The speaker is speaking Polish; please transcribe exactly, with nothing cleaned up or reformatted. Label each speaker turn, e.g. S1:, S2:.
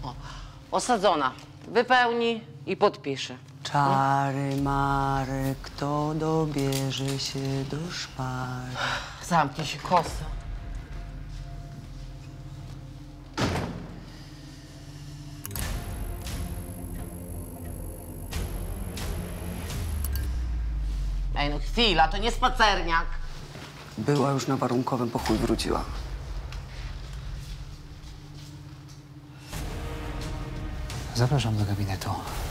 S1: O, osadzona. Wypełni i podpisze.
S2: Czary, mary, kto dobierze się do szpary.
S1: Zamknij się, kosa. Ej, no chwila, to nie spacerniak.
S2: Była już na warunkowym, po chuj wróciła.
S3: Zapraszam do gabinetu.